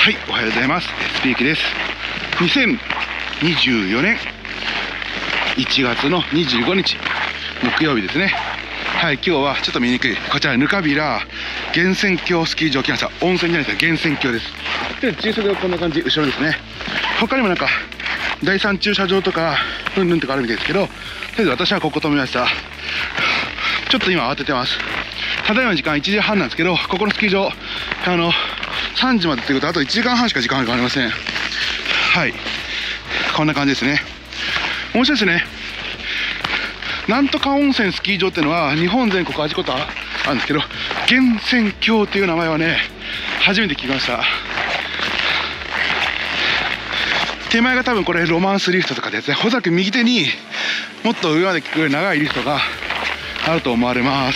はい、おはようございます。スピーキです。2024年1月の25日木曜日ですね。はい、今日はちょっと見にくいこちらぬかびら源泉郷スキー場来ました。温泉じゃないですか、源泉郷です。で、駐車場こんな感じ、後ろですね。他にもなんか第3駐車場とかうんぬんとかあるみたいですけど、とりあえず私はここ止めました。ちょっと今慌ててます。ただいまの時間1時半なんですけど、ここのスキー場3時までっていうことはあと1時間半しか時間がありません。はい、こんな感じですね。面白いですね。なんとか温泉スキー場っていうのは日本全国あちこちあるんですけど、源泉郷っていう名前はね、初めて聞きました。手前が多分これロマンスリフトとかですね。おそらく右手にもっと上まで来る長いリフトがあると思われます。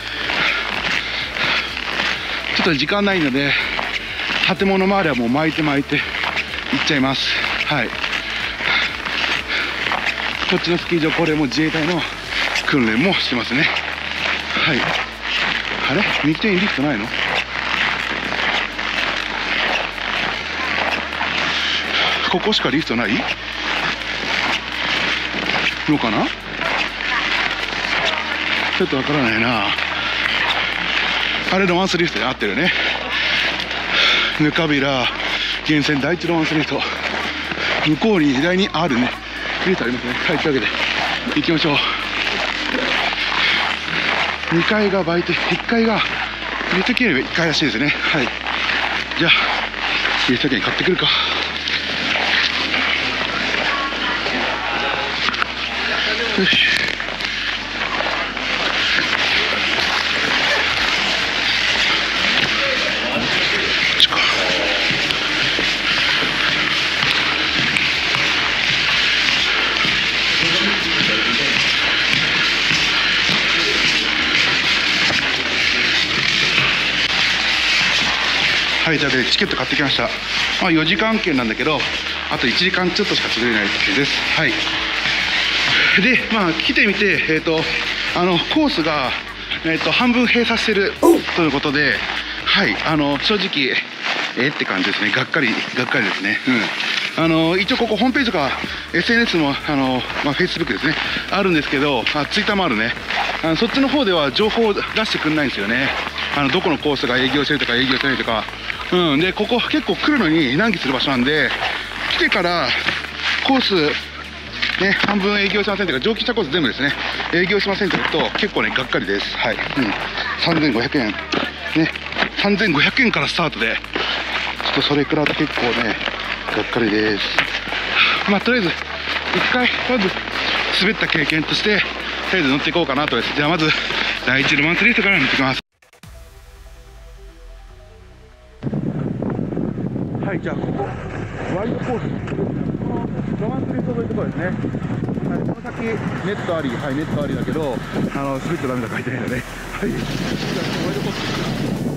ちょっと時間ないので建物周りはもう巻いて行っちゃいます。はい、こっちのスキー場、これも自衛隊の訓練もしてますね。はい、あれ右手にリフトないの？ここしかリフトないのかな？ちょっとわからないな。あれロマンスリフトで合ってるね。ぬかびら源泉第一ロマンスリフト、向こうに左にあるねリフトありますね。はい、というわけで行きましょう。2階がバイト、1階がリフト券より1階らしいですね。はい、じゃあリフト券買ってくるか。よし、はい、というわけでチケット買ってきました。まあ、4時間券なんだけど、あと1時間ちょっとしか作れないってです。はい。で、まあ、来てみて、コースが、半分閉鎖してるということで、はい、正直、って感じですね。がっかりですね。うん。一応ここホームページとか SNS もFacebook ですねあるんですけど、Twitter もあるね。そっちの方では情報を出してくれないんですよね。どこのコースが営業してるとか営業してないとか。うん、でここ結構来るのに難儀する場所なんで、来てからコースね、半分営業しませんというか、上級者コース全部ですね営業しませんというと結構ねがっかりです。はい、3500円ね、3500円からスタートで、ちょっとそれくらいと結構ねがっかりです。まあとりあえず1回まず滑った経験として、とりあえず乗っていこうかなとです。じゃあまず第1ロマンスリフトから乗ってきます。はい、じゃあここワイドコース、ロマンスリフトというところですね。はい、この先ネットあり、はい、ネットありだけど滑っちゃダメだ書いてないので、はい、じゃあワイドコース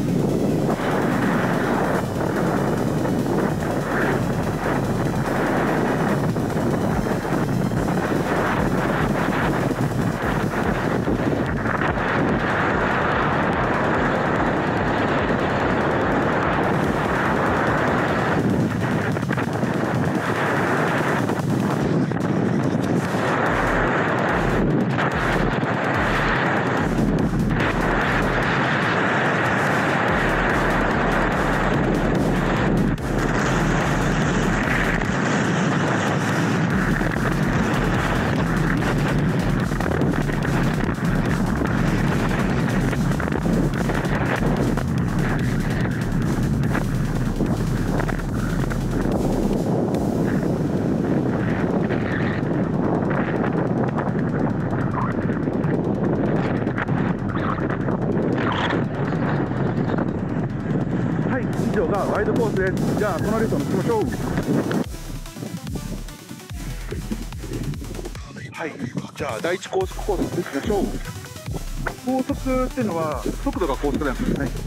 がワイドコースです。じゃあこのリフト乗ってみましょう。はい、じゃあ第1高速コース行きましょう。高速っていうのは速度が高速なんですね。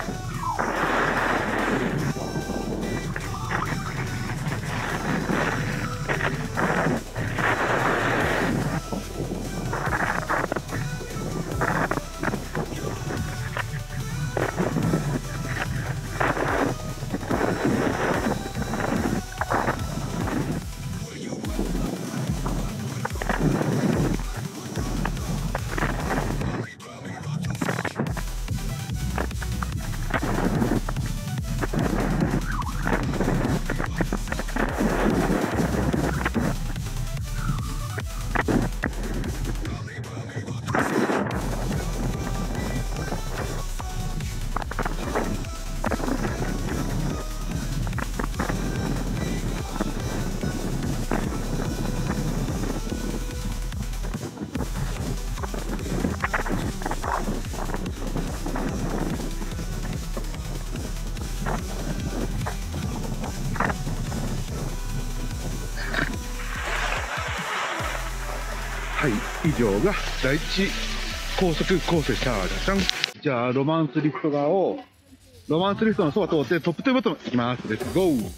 はい、以上が第一高速コースでした。じゃん。じゃあ、ロマンスリフト側を、ロマンスリフトのそば通ってトップトゥーボトム行きます。レッツゴー。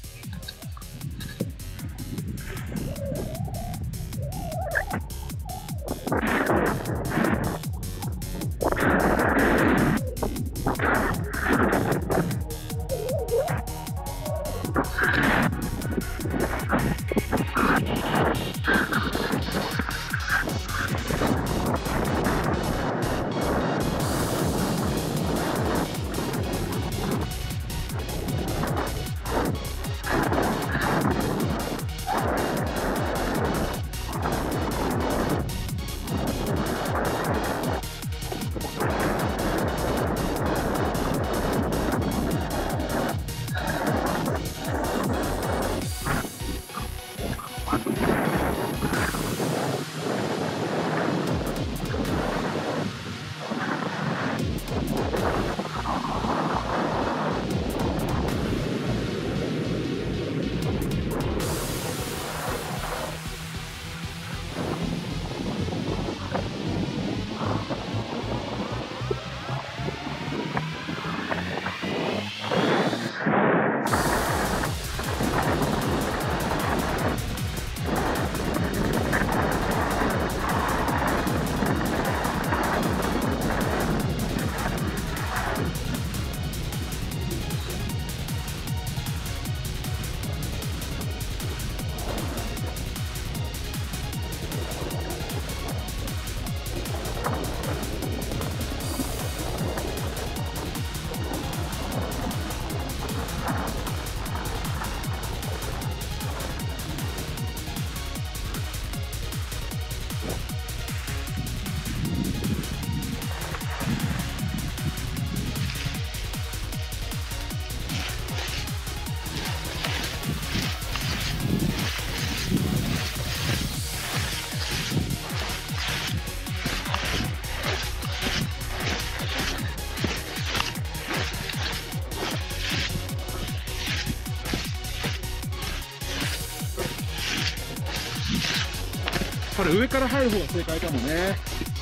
これ上から入る方が正解かもね。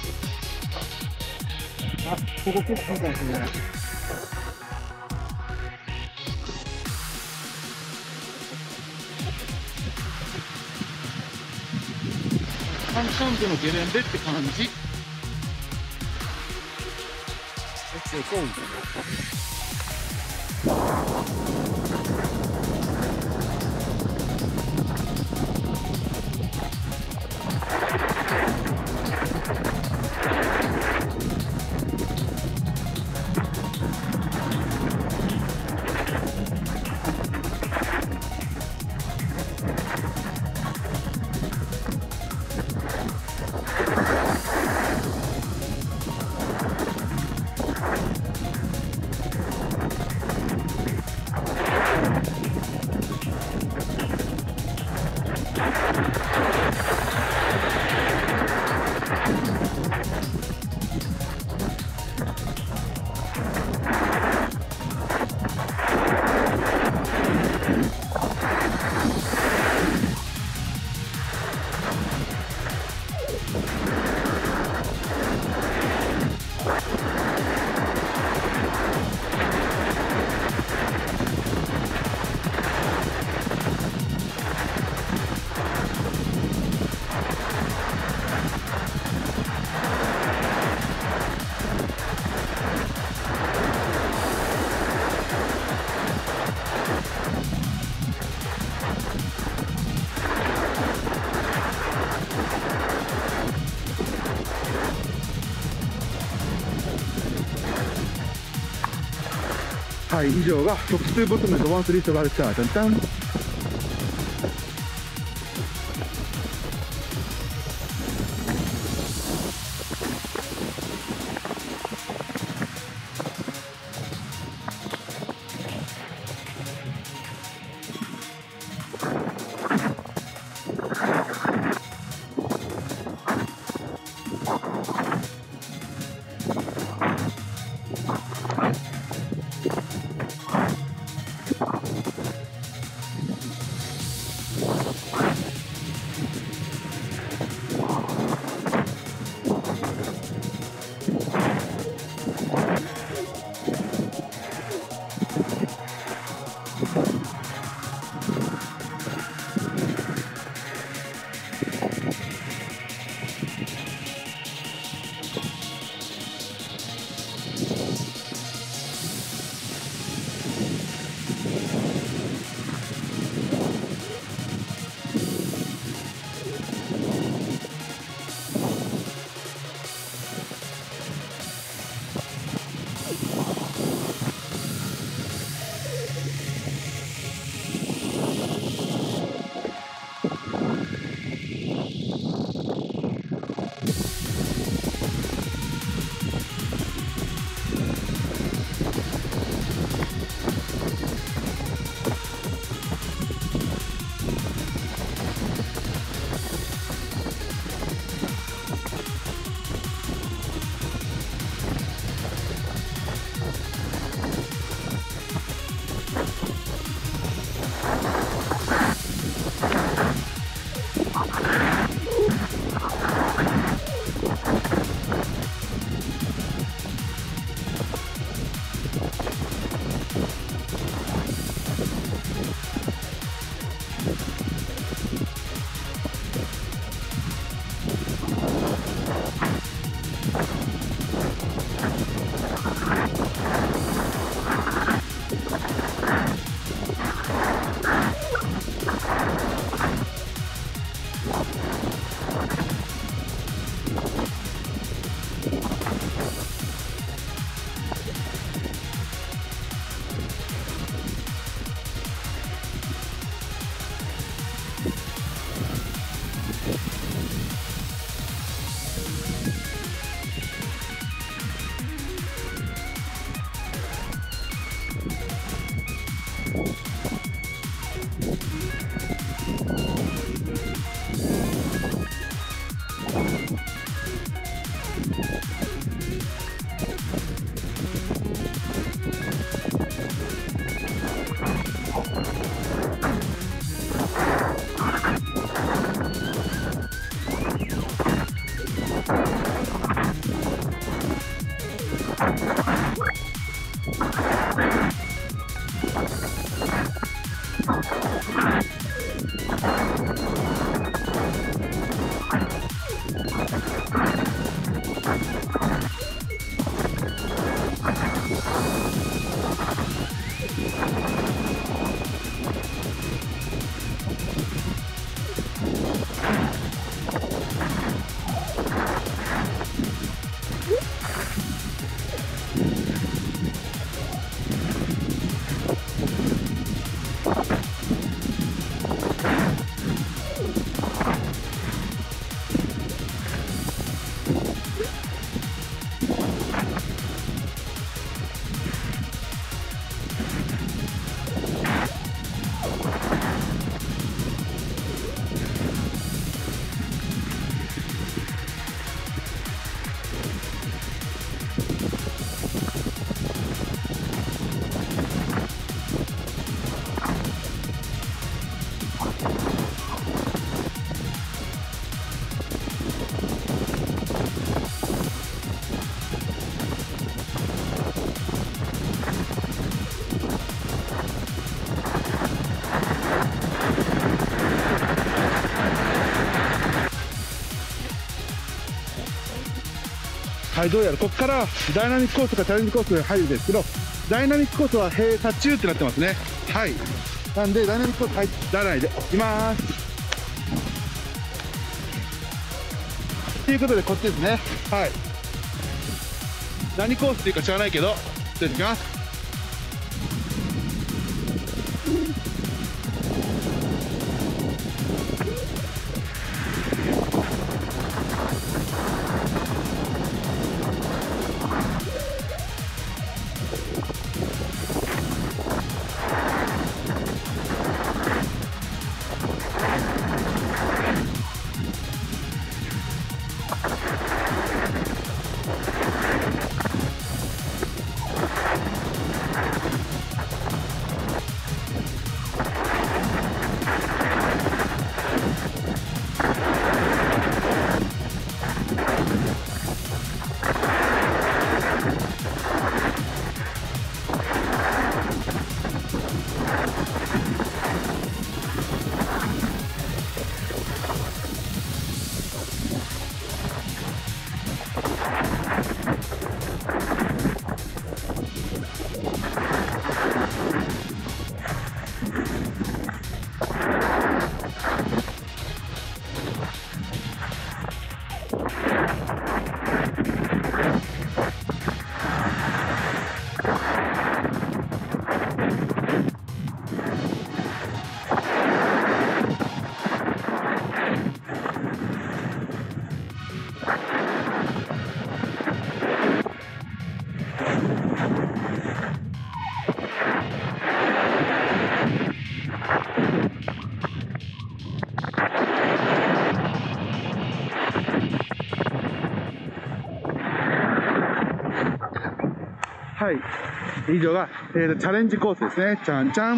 あ、ここ結構かもしれない。山間部のゲレンデって感じ。行こう。 はい、以上がトップ2ボトムのワンスリートがあるさ。じゃんじゃん。はい、どうやらここからダイナミックコースとかチャレンジコースが入るんですけど、ダイナミックコースは閉鎖中ってなってますね。はい。なんで、ダイナミックコース入らないでいきます。ということで、こっちですね。はい。何コースっていうか知らないけど、失礼します。 はい、以上が、チャレンジコースですね。じゃんじゃん。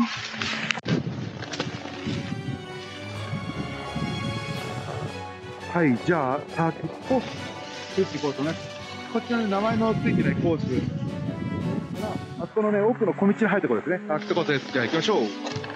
はい、じゃあサーキットコース作っていこうとね。こちらに名前のついてないコースあそこのね、奥の小道に入るところですね。サーキットコースです。じゃあ行きましょう。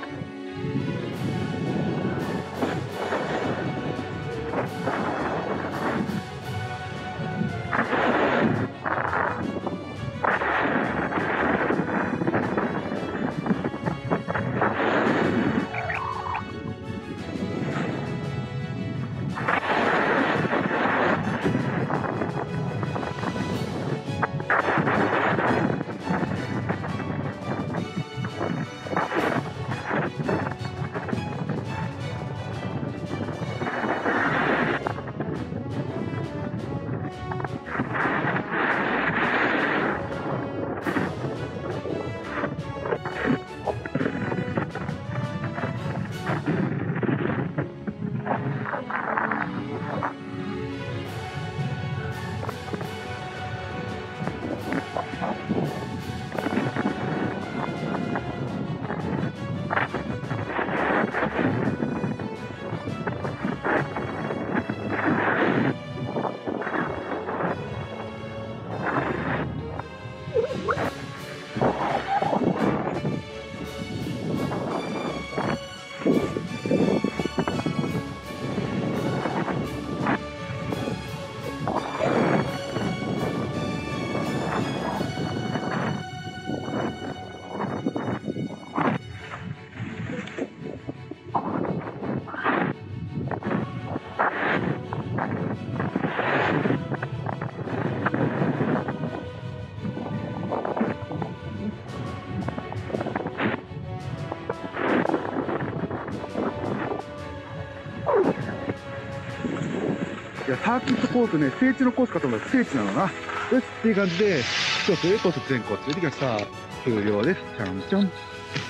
いや、サーキットコースね、聖地のコースかと思ったら聖地なのな。よしっていう感じで、一つコース全コースできました。終了です。ちゃんちゃん。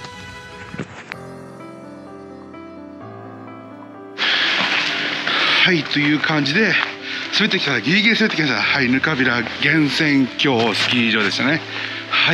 はい、という感じで、滑ってきた、ギリギリ滑ってきました。はい、ぬかびら源泉郷スキー場でしたね。はい。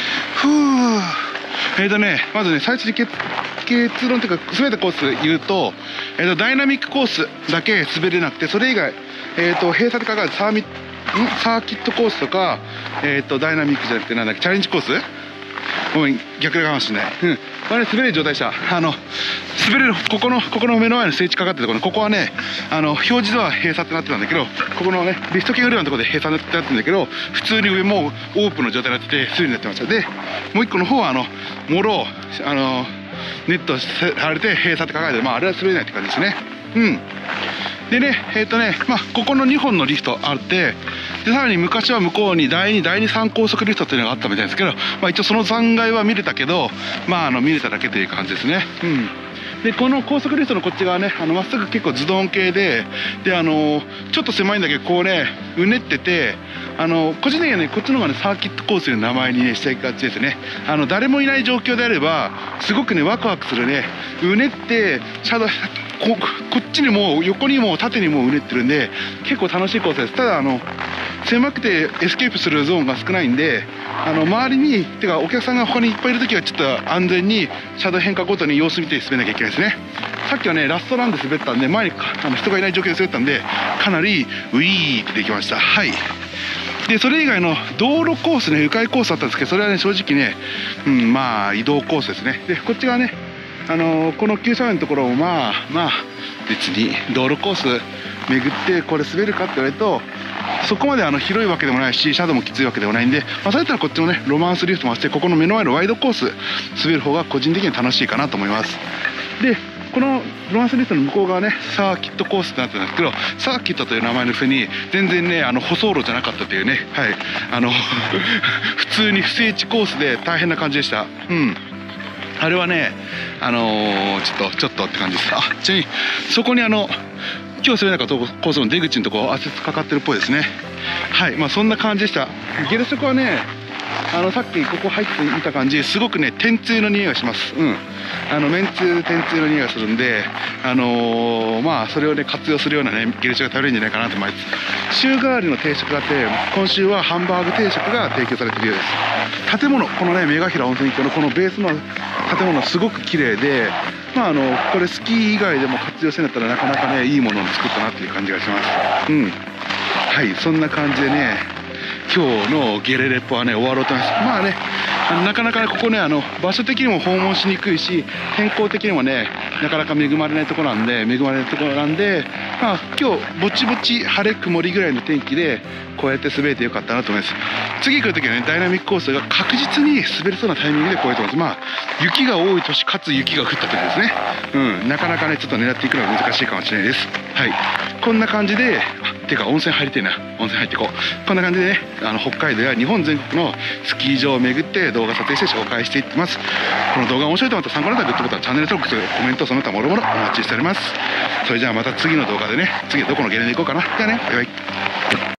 まずね、最初に結論というか、滑ったコース言うと、ダイナミックコースだけ滑れなくて、それ以外、閉鎖って書かれたサーキットコースとか、ダイナミックじゃなくて、なんだっけ、チャレンジコース、ごめん、逆かもしれない。これね、滑れる状態でした。滑れる、ここの目の前の聖地かかってるところ、ここはね、表示では閉鎖ってなってたんだけど、ここのね、リスト系売り場のところで閉鎖ってなってるんだけど、普通に上もオープンの状態になってて、スリになってました。で、もう一個の方は、もろ、ネットされて閉鎖って書かれて、まあ、あれは滑れないって感じですね。でね、ここの2本のリフトあって、 でさらに昔は向こうに第3高速リフトっていうのがあったみたいですけど、一応その残骸は見れたけど、見れただけという感じですね。でこの高速リフトのこっち側ね、まっすぐ結構ズドン系で、ちょっと狭いんだけどこうねうねってて、個人的にはねこっちの方がねサーキットコースという名前にねしてがちですね。誰もいない状況であればすごくねワクワクするね、うねって車道こっちにも横にも縦にもうねってるんで結構楽しいコースです。ただ狭くてエスケープするゾーンが少ないんで、周りにお客さんが他にいっぱいいるときはちょっと安全に車道変化ごとに様子見て滑らなきゃいけないですね。さっきはねラストランで滑ったんで、前に人がいない状況で滑ったんでかなりウィーってできました。はい。でそれ以外の道路コースね、迂回コースあったんですけど、それはね正直ね、移動コースですね。でこっち側ね、この急斜面のところも別に道路コース巡ってこれ滑るかって言われるとそこまで広いわけでもないし、斜度もきついわけでもないんで、それだったらこっちのねロマンスリフトもして、ここの目の前のワイドコース滑る方が個人的に楽しいかなと思います。でこのロマンスリフトの向こう側ねサーキットコースってなってるんですけど、サーキットという名前の上に全然ね舗装路じゃなかったというね、はい普通に不整地コースで大変な感じでした。あれはねちょっとって感じです。ちなみにそこに今日滑らなかったコースの出口のところ圧雪かかってるっぽいですね。はい、そんな感じでした。ゲルショコはねさっきここ入ってみた感じ、すごくね天つゆの匂いがします。めんつゆ天つゆの匂いがするんで、それをね活用するようなねゲルショが食べれるんじゃないかなと思います。週替わりの定食があって、今週はハンバーグ定食が提供されているようです。建物、このねメガヒラ温泉郷のこのベースの建物すごく綺麗で、これスキー以外でも活用してんだったらなかなかねいいものを作ったなっていう感じがします。はい、そんな感じでね今日のゲレレポはね終わろうと思います。なかなかねここね場所的にも訪問しにくいし、天候的にもねなかなか恵まれないところなんで、今日ぼちぼち晴れ曇りぐらいの天気でこうやって滑れてよかったなと思います。次来るときはねダイナミックコースが確実に滑れそうなタイミングでこうやってます。雪が多い年かつ雪が降った時ですね。なかなかねちょっと狙っていくのが難しいかもしれないです。はい、こんな感じで温泉入りてえな、温泉入っていこう。こんな感じでね北海道や日本全国のスキー場を巡って動画撮影して紹介していってます。この動画面白いと思ったら参考になったらグッドボタン、チャンネル登録、コメントその他もろもろお待ちしております。それじゃあまた次の動画でね、次はどこのゲレで行こうかな。じゃあね、バイバイ。